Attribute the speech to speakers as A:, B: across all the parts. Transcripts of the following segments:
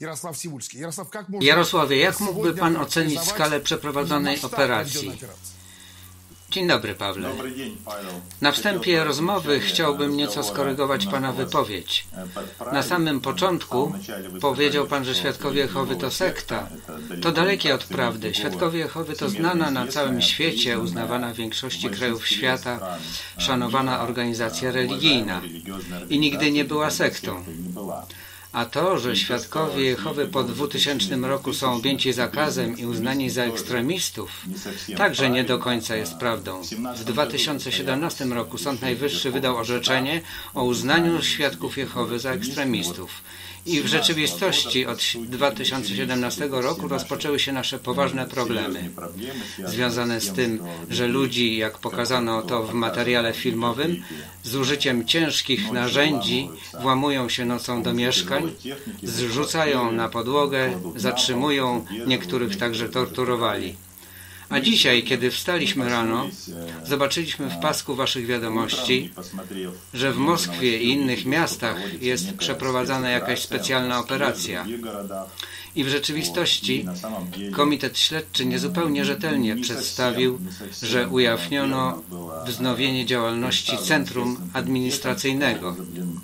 A: Jarosławie, jak mógłby Pan ocenić skalę przeprowadzonej operacji? Dzień dobry, Pawle. Na wstępie rozmowy chciałbym nieco skorygować Pana wypowiedź. Na samym początku powiedział Pan, że Świadkowie Jehowy to sekta. To dalekie od prawdy. Świadkowie Jehowy to znana na całym świecie, uznawana w większości krajów świata, szanowana organizacja religijna i nigdy nie była sektą. A to, że Świadkowie Jehowy po 2000 roku są objęci zakazem i uznani za ekstremistów, także nie do końca jest prawdą. W 2017 roku Sąd Najwyższy wydał orzeczenie o uznaniu Świadków Jehowy za ekstremistów. I w rzeczywistości od 2017 roku rozpoczęły się nasze poważne problemy związane z tym, że ludzi, jak pokazano to w materiale filmowym, z użyciem ciężkich narzędzi włamują się nocą do mieszkań, zrzucają na podłogę, zatrzymują, niektórych także torturowali. A dzisiaj, kiedy wstaliśmy rano, zobaczyliśmy w pasku Waszych wiadomości, że w Moskwie i innych miastach jest przeprowadzana jakaś specjalna operacja. I w rzeczywistości Komitet Śledczy niezupełnie rzetelnie przedstawił, że ujawniono wznowienie działalności Centrum Administracyjnego.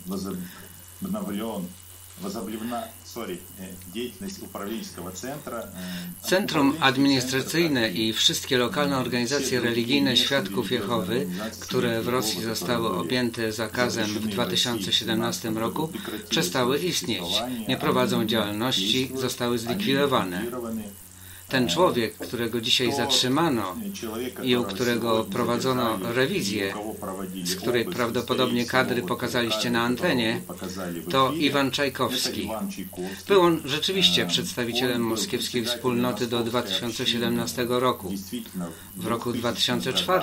A: Centrum Administracyjne i wszystkie lokalne organizacje religijne Świadków Jehowy, które w Rosji zostały objęte zakazem w 2017 roku, przestały istnieć, nie prowadzą działalności, zostały zlikwidowane. Ten człowiek, którego dzisiaj zatrzymano i u którego prowadzono rewizję, z której prawdopodobnie kadry pokazaliście na antenie, to Iwan Czajkowski. Był on rzeczywiście przedstawicielem moskiewskiej wspólnoty do 2017 roku. W roku 2004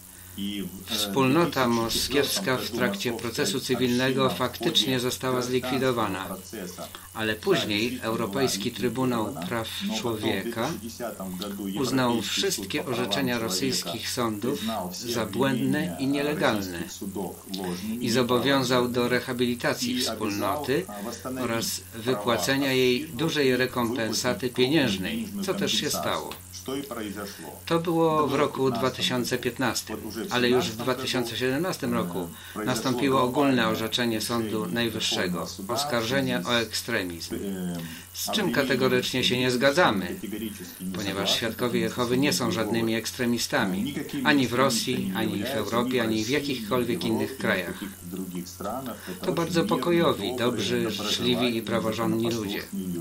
A: wspólnota moskiewska w trakcie procesu cywilnego faktycznie została zlikwidowana, ale później Europejski Trybunał Praw Człowieka uznał wszystkie orzeczenia rosyjskich sądów za błędne i nielegalne i zobowiązał do rehabilitacji wspólnoty oraz wypłacenia jej dużej rekompensaty pieniężnej, co też się stało. To było w roku 2015, ale już w 2017 roku nastąpiło ogólne orzeczenie Sądu Najwyższego, oskarżenie o ekstremizm, z czym kategorycznie się nie zgadzamy, ponieważ Świadkowie Jehowy nie są żadnymi ekstremistami, ani w Rosji, ani w Europie, ani w jakichkolwiek innych krajach. To bardzo pokojowi, dobrzy, życzliwi i praworządni ludzie.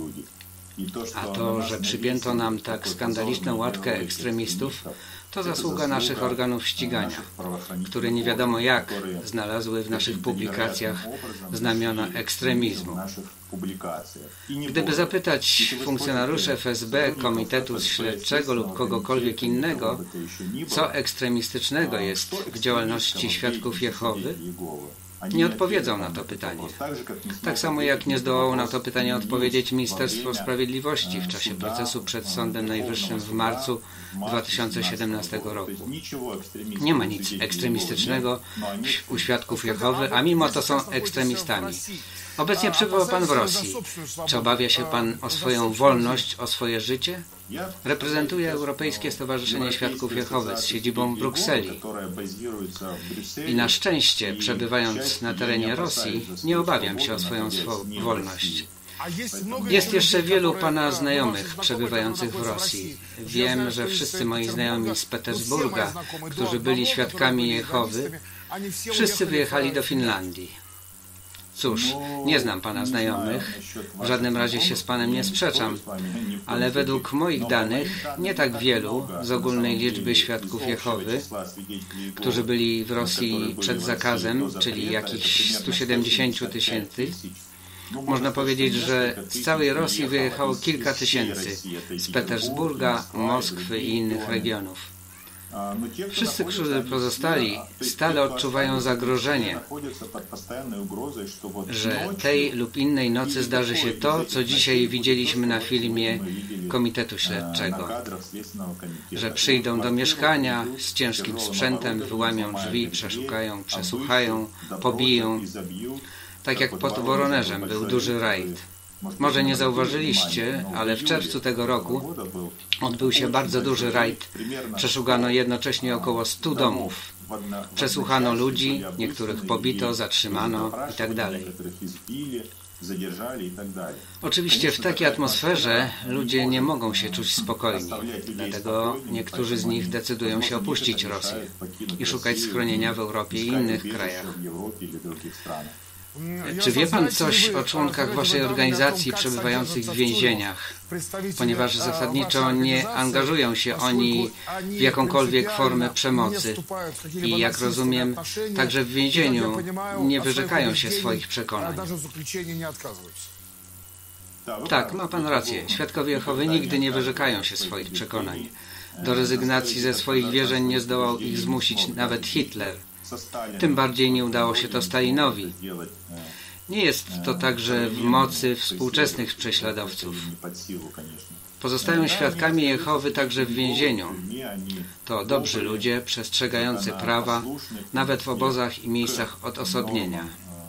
A: A to, że przypięto nam tak skandaliczną łatkę ekstremistów, to zasługa naszych organów ścigania, które nie wiadomo jak znalazły w naszych publikacjach znamiona ekstremizmu. Gdyby zapytać funkcjonariuszy FSB, Komitetu Śledczego lub kogokolwiek innego, co ekstremistycznego jest w działalności Świadków Jehowy, nie odpowiedzą na to pytanie. Tak samo jak nie zdołało na to pytanie odpowiedzieć Ministerstwo Sprawiedliwości w czasie procesu przed Sądem Najwyższym w marcu 2017 roku. Nie ma nic ekstremistycznego u Świadków Jehowy, a mimo to są ekstremistami. Obecnie przebywa Pan w Rosji. Czy obawia się Pan o swoją wolność, o swoje życie? Reprezentuje Europejskie Stowarzyszenie Świadków Jehowy z siedzibą w Brukseli. I na szczęście, przebywając na terenie Rosji, nie obawiam się o swoją wolność. Jest jeszcze wielu Pana znajomych przebywających w Rosji. Wiem, że wszyscy moi znajomi z Petersburga, którzy byli Świadkami Jehowy, wszyscy wyjechali do Finlandii. Cóż, nie znam Pana znajomych, w żadnym razie się z Panem nie sprzeczam, ale według moich danych nie tak wielu z ogólnej liczby Świadków Jehowy, którzy byli w Rosji przed zakazem, czyli jakichś 170 000, można powiedzieć, że z całej Rosji wyjechało kilka tysięcy, z Petersburga, Moskwy i innych regionów. Wszyscy, którzy pozostali, stale odczuwają zagrożenie, że tej lub innej nocy zdarzy się to, co dzisiaj widzieliśmy na filmie Komitetu Śledczego, że przyjdą do mieszkania z ciężkim sprzętem, wyłamią drzwi, przeszukają, przesłuchają, pobiją, tak jak pod Woronerzem był duży rajd. Może nie zauważyliście, ale w czerwcu tego roku odbył się bardzo duży rajd. Przeszukano jednocześnie około 100 domów. Przesłuchano ludzi, niektórych pobito, zatrzymano itd. Oczywiście w takiej atmosferze ludzie nie mogą się czuć spokojni, dlatego niektórzy z nich decydują się opuścić Rosję i szukać schronienia w Europie i innych krajach. Czy wie Pan coś o członkach Waszej organizacji przebywających w więzieniach? Ponieważ zasadniczo nie angażują się oni w jakąkolwiek formę przemocy i, jak rozumiem, także w więzieniu nie wyrzekają się swoich przekonań. Tak, ma Pan rację. Świadkowie Jehowy nigdy nie wyrzekają się swoich przekonań. Do rezygnacji ze swoich wierzeń nie zdołał ich zmusić nawet Hitler. Tym bardziej nie udało się to Stalinowi. Nie jest to także w mocy współczesnych prześladowców. Pozostają świadkami Jehowy także w więzieniu. To dobrzy ludzie, przestrzegający prawa, nawet w obozach i miejscach odosobnienia.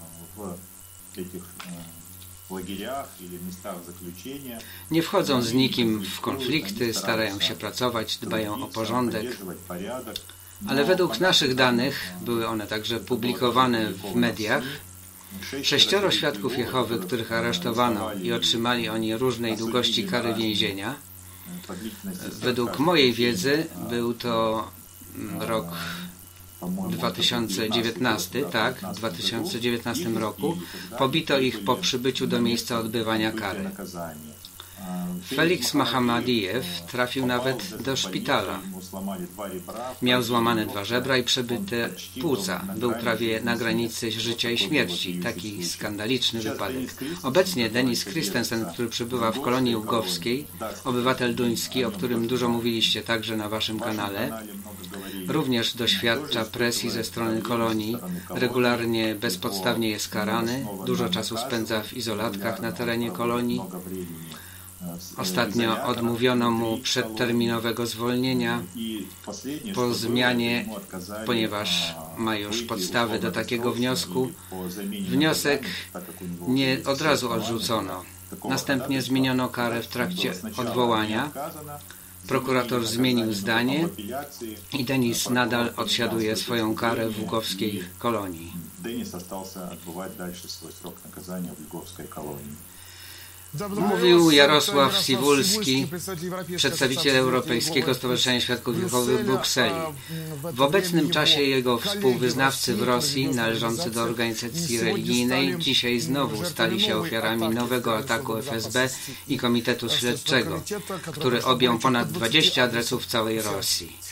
A: Nie wchodzą z nikim w konflikty, starają się pracować, dbają o porządek. Ale według naszych danych, były one także publikowane w mediach, 6 świadków Jehowy, których aresztowano i otrzymali oni różnej długości kary więzienia. Według mojej wiedzy był to rok 2019, tak, w 2019 roku. Pobito ich po przybyciu do miejsca odbywania kary. Felix Mahamadijew trafił nawet do szpitala. Miał złamane 2 żebra i przebite płuca. Był prawie na granicy życia i śmierci. Taki skandaliczny wypadek. Obecnie Denis Christensen, który przebywa w kolonii łgowskiej, obywatel duński, o którym dużo mówiliście także na Waszym kanale, również doświadcza presji ze strony kolonii, regularnie bezpodstawnie jest karany, dużo czasu spędza w izolatkach na terenie kolonii. Ostatnio odmówiono mu przedterminowego zwolnienia po zmianie, ponieważ ma już podstawy do takiego wniosku. Wniosek nie od razu odrzucono. Następnie zmieniono karę w trakcie odwołania. Prokurator zmienił zdanie i Denis nadal odsiaduje swoją karę w łgowskiej kolonii. Mówił Jarosław Siwulski, przedstawiciel Europejskiego Stowarzyszenia Świadków Jehowy w Brukseli. W obecnym czasie jego współwyznawcy w Rosji, należący do organizacji religijnej, dzisiaj znowu stali się ofiarami nowego ataku FSB i Komitetu Śledczego, który objął ponad 20 adresów w całej Rosji.